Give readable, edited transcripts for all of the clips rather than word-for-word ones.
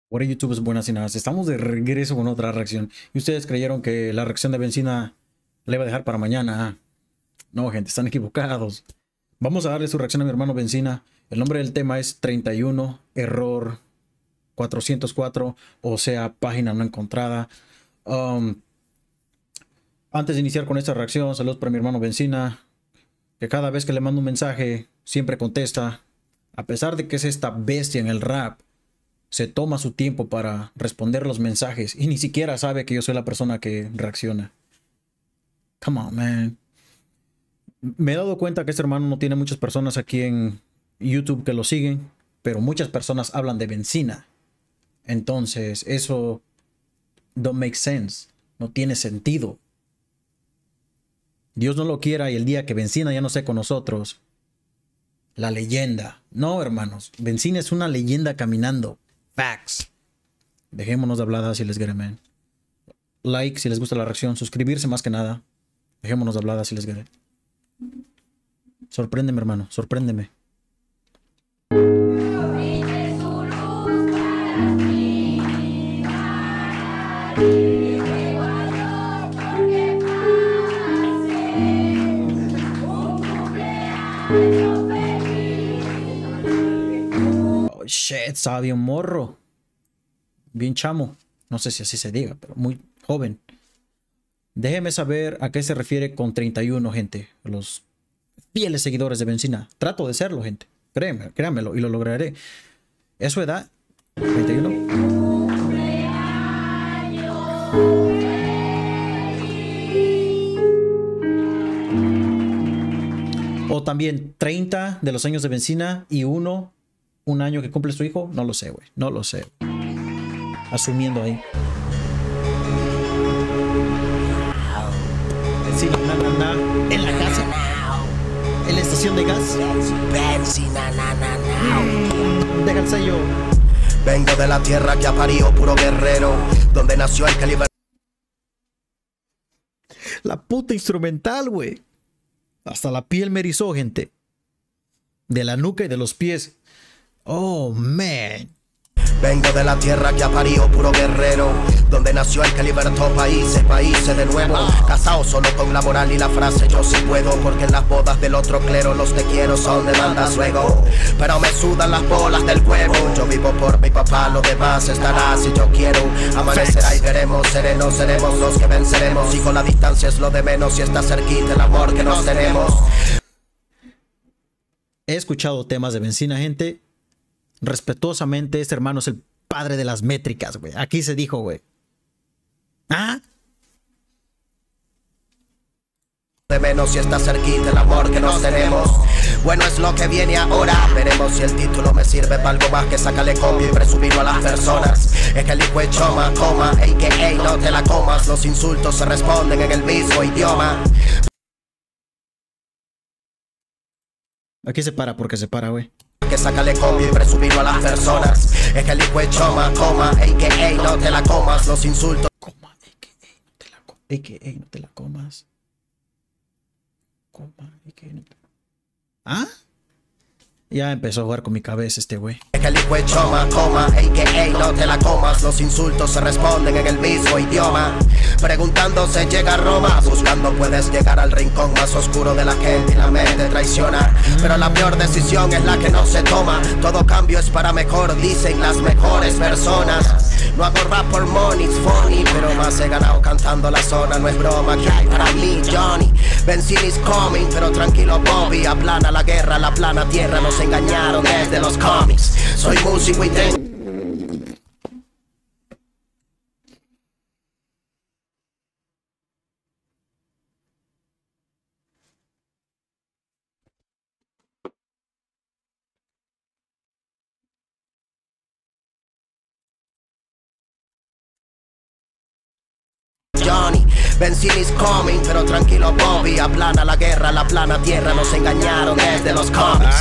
Hola YouTubers, buenas y nada. Estamos de regreso con otra reacción. Y ustedes creyeron que la reacción de Benzina la iba a dejar para mañana. No, gente, están equivocados. Vamos a darle su reacción a mi hermano Benzina. El nombre del tema es 31, error 404, o sea, página no encontrada. Antes de iniciar con esta reacción, saludos para mi hermano Benzina, que cada vez que le mando un mensaje, siempre contesta. A pesar de que es esta bestia en el rap, se toma su tiempo para responder los mensajes y ni siquiera sabe que yo soy la persona que reacciona. Come on, man. Me he dado cuenta que este hermano no tiene muchas personas aquí en YouTube que lo siguen, pero muchas personas hablan de Benzina. Entonces, eso don't make sense. No tiene sentido. Dios no lo quiera y el día que Benzina ya no esté con nosotros, la leyenda. No, hermanos. Benzina es una leyenda caminando. Facts. Dejémonos de habladas si les get it, man. Like si les gusta la reacción. Suscribirse más que nada. Dejémonos de habladas si les get it. Sorpréndeme, hermano. Sorpréndeme. Oh, shit. Estaba bien morro. Bien chamo. No sé si así se diga, pero muy joven. Déjeme saber a qué se refiere con 31, gente. Los fieles seguidores de Benzina. Trato de serlo, gente. Créanme, créanmelo y lo lograré. ¿Es su edad? 31. O también 30 de los años de Benzina y un año que cumple su hijo. No lo sé, güey. No lo sé. Asumiendo ahí. Benzina, en la casa. En la estación de gas. Benzina, Deja el sello. Vengo de la tierra que ha parido puro guerrero, donde nació el que liberó. La puta instrumental, güey. Hasta la piel me erizó, gente. De la nuca y de los pies. Oh, man. Vengo de la tierra que ha parido puro guerrero, donde nació el que libertó países, países de nuevo. Casado solo con la moral y la frase yo sí puedo, porque en las bodas del otro clero los te quiero son de bandas luego. Pero me sudan las bolas del huevo. Yo vivo por mi papá, lo demás estará si yo quiero. Amanecerá y veremos, serenos seremos los que venceremos. Y con la distancia es lo de menos si está cerquita el amor que nos tenemos. He escuchado temas de Benzina, gente. Respetuosamente, este hermano es el padre de las métricas, güey. Aquí se dijo, güey. ¿Ah? De menos si está cerquita el amor que nos tenemos. Bueno, es lo que viene ahora. Veremos si el título me sirve para algo más que sacarle copia y presumirlo a las personas. Es que el hijo es choma, coma, a.k.a. no te la comas. Los insultos se responden en el mismo idioma. Aquí se para porque se para, güey. Que sácale copia y presumirlo a las personas. Es que el hijo es choma, coma, a.k.a. no te la comas. Los insultos. Coma, a.k.a. no te la comas. Coma, a.k.a. no te la... ¿Ah? Ya empezó a jugar con mi cabeza este güey. Es que el hijo es choma, coma, a.k.a. no te la comas. Los insultos se responden en el mismo idioma. Preguntando se llega a Roma. Buscando puedes llegar al rincón más oscuro de la gente y la mente traiciona. Pero la peor decisión es la que no se toma. Todo cambio es para mejor, dicen las mejores personas. No hago rap por money, it's funny, pero más he ganado cantando la zona. No es broma que hay para mí, Johnny. Benzina is coming, pero tranquilo Bobby. Aplana la guerra, la plana tierra. Nos engañaron desde los cómics. Soy músico y tengo... Johnny, Benzina is coming, pero tranquilo Bobby. Aplana la guerra, la plana tierra. Nos engañaron desde los cómics.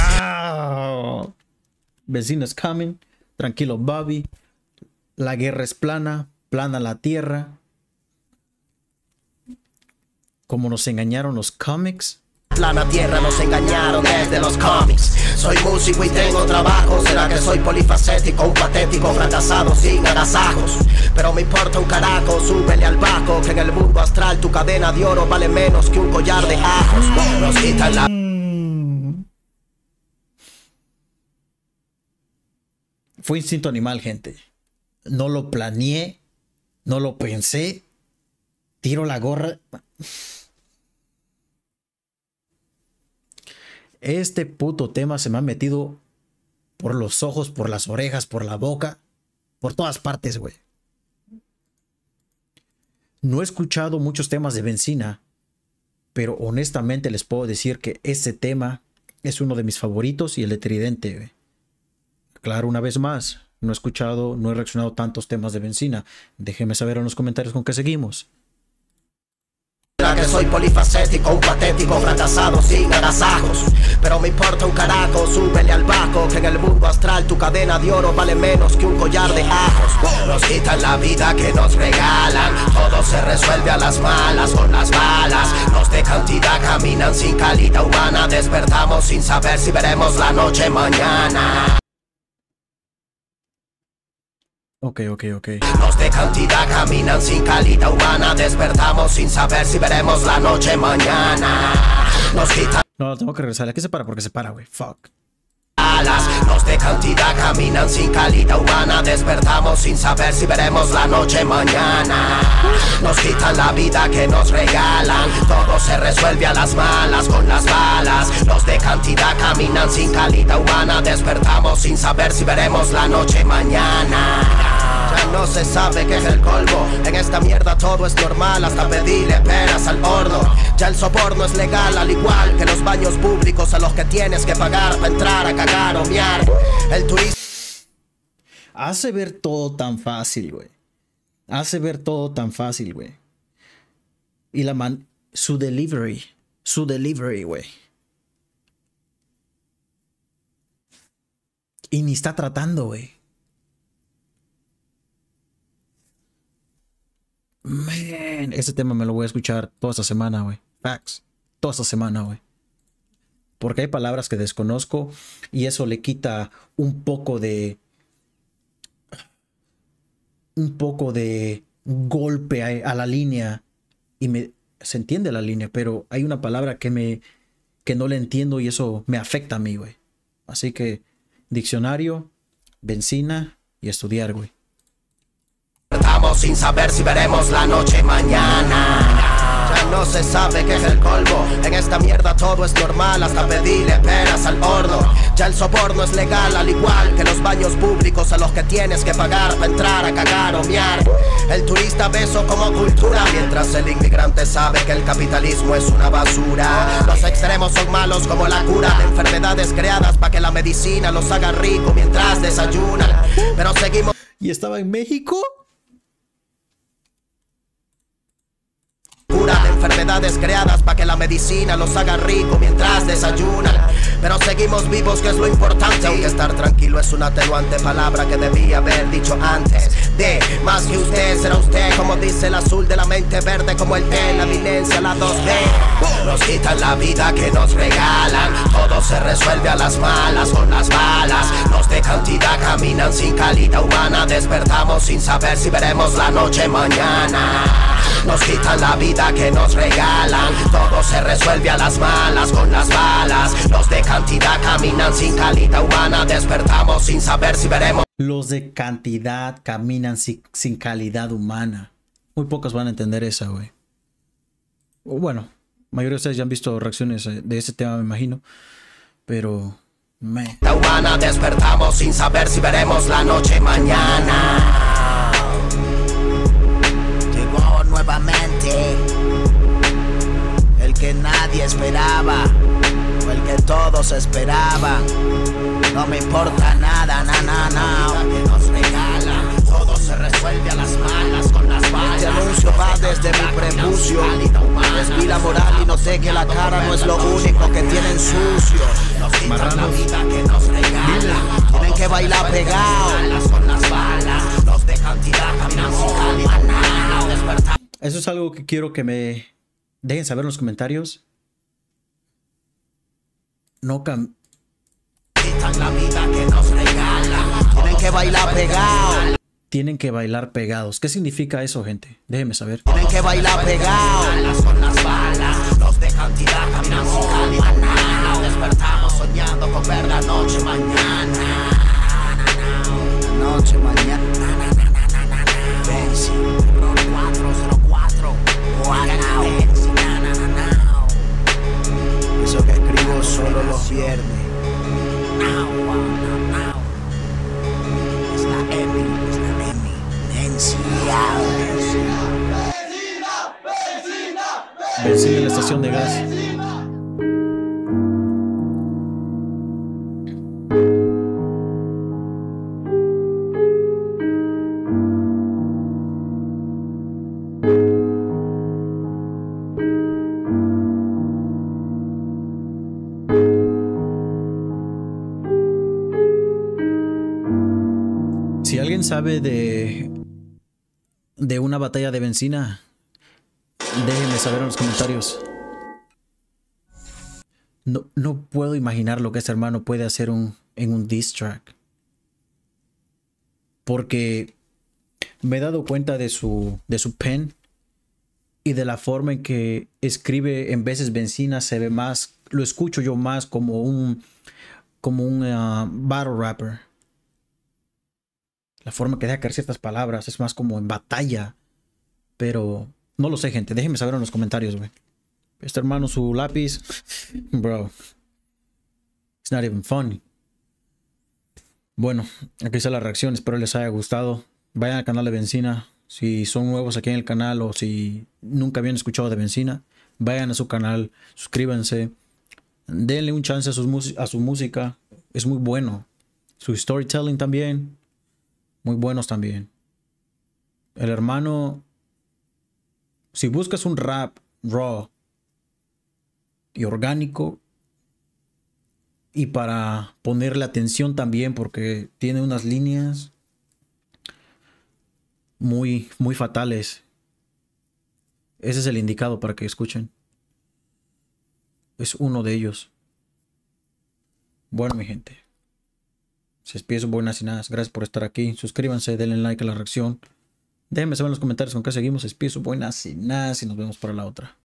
Benzina is coming. Tranquilo, Bobby. La guerra es plana. Plana la tierra. Como nos engañaron los cómics. plana tierra nos engañaron desde los cómics. Soy músico y tengo trabajo. ¿Será que soy polifacético? Un patético fracasado sin agasajos. Pero me importa un carajo, súbele al bajo. Que en el mundo astral tu cadena de oro vale menos que un collar de ajos. Nos quitan la... Fue instinto animal, gente. No lo planeé, no lo pensé. Tiro la gorra. Este puto tema se me ha metido por los ojos, por las orejas, por la boca, por todas partes, güey. No he escuchado muchos temas de Benzina, pero honestamente les puedo decir que este tema es uno de mis favoritos y el de Tridente, güey. Claro, una vez más, no he escuchado, no he reaccionado tantos temas de Benzina. Déjenme saber en los comentarios con qué seguimos. Que soy polifacético, un patético fracasado sin agasajos. Pero me importa un carajo, súbele al bajo. Que en el mundo astral tu cadena de oro vale menos que un collar de ajos. Nos quitan la vida que nos regalan. Todo se resuelve a las malas con las balas. Los de cantidad caminan sin calidad humana. Despertamos sin saber si veremos la noche mañana. Ok. Los de cantidad caminan sin calidad humana. Despertamos sin saber si veremos la noche mañana. Nos quitan... No, tengo que regresar. Aquí se para porque se para, güey. Fuck. Los de cantidad caminan sin calidad humana. Despertamos sin saber si veremos la noche mañana. Nos quitan la vida que nos regalan. Todo se resuelve a las malas con las balas. Los de cantidad caminan sin calidad humana. Despertamos sin saber si veremos la noche mañana. Ya no se sabe qué es el colmo. En esta mierda todo es normal, hasta pedirle peras al horno. Ya el soborno es legal, al igual que los baños públicos a los que tienes que pagar para entrar a cagar o miar. El turista hace ver todo tan fácil, güey. Hace ver todo tan fácil, güey. Y su delivery, güey. Y ni está tratando, güey. Man, ese tema me lo voy a escuchar toda esta semana, güey. Facts. Toda esta semana, güey. Porque hay palabras que desconozco y eso le quita un poco de golpe a la línea. Y se entiende la línea, pero hay una palabra que no le entiendo y eso me afecta a mí, güey. Así que diccionario, Benzina y estudiar, güey. Estamos sin saber si veremos la noche mañana. Ya no se sabe qué es el colmo. En esta mierda todo es normal, hasta pedirle peras al horno. Ya el soborno es legal, al igual que los baños públicos a los que tienes que pagar para entrar a cagar o miar. El turista ve eso como cultura, mientras el inmigrante sabe que el capitalismo es una basura. Los extremos son malos como la cura de enfermedades creadas para que la medicina los haga rico mientras desayunan. Pero seguimos... ¿Y estaba en México? De enfermedades creadas para que la medicina los haga rico mientras desayunan. Pero seguimos vivos, que es lo importante. Aunque estar tranquilo es una atenuante, palabra que debía haber dicho antes. De más que usted, será usted, como dice el azul de la mente verde, como el té, la evidencia, la 2D. Nos quitan la vida que nos regalan. Todo se resuelve a las malas con las balas. Los de cantidad caminan sin calidad humana. Despertamos sin saber si veremos la noche mañana. Nos quitan la vida que nos regalan. Todo se resuelve a las malas con las balas. Los de cantidad caminan sin calidad humana. Despertamos sin saber si veremos. Los de cantidad caminan sin calidad humana. Muy pocos van a entender esa, güey. Bueno, la mayoría de ustedes ya han visto reacciones de ese tema, me imagino. Pero... La humana, despertamos sin saber si veremos la noche mañana. Llegó nuevamente el que nadie esperaba, o el que todos esperaban. No me importa nada, que nos regala. Todo se resuelve a las malas con las balas. Este anuncio va desde mi prepucio. Desví la moral y noté que la cara no es lo único que tienen sucio. Nos quitan la vida que nos regala. Tienen que bailar pegados con las balas. Los de cantidad caminan sin calidad. Eso es algo que quiero que me dejen saber en los comentarios. no cam... La vida que nos regala. Tienen que bailar pegado. Tienen que bailar pegados. ¿Qué significa eso, gente? Déjenme saber. Tienen que bailar pegado. Son las balas. Los de cantidad caminan sin calma. Nos despertamos soñando con ver la noche mañana. Noche mañana. Benzi 404. Eso que escribo solo los viernes. Es la eminencia. Benzina en la estación de gas. Si alguien sabe de una batalla de benzina, déjenme saber en los comentarios. No puedo imaginar lo que este hermano puede hacer en un diss track. Porque me he dado cuenta de su pen y de la forma en que escribe en veces benzina. Se ve más, lo escucho yo más como un battle rapper. La forma que deja caer ciertas palabras es más como en batalla. Pero no lo sé, gente. Déjenme saber en los comentarios, güey. Este hermano, su lápiz. Bro. It's not even funny. Bueno, aquí está la reacción. Espero les haya gustado. Vayan al canal de Benzina. Si son nuevos aquí en el canal o si nunca habían escuchado de Benzina, vayan a su canal. Suscríbanse. Denle un chance a su música. Es muy bueno. Su storytelling también. Muy buenos también. El hermano, si buscas un rap raw y orgánico y para ponerle atención también porque tiene unas líneas muy fatales, ese es el indicado para que escuchen. Es uno de ellos. Bueno, mi gente, se despide su buenas y nada. Gracias por estar aquí. Suscríbanse, denle like a la reacción. Déjenme saber en los comentarios con qué seguimos. Se despide su buenas y nada y nos vemos para la otra.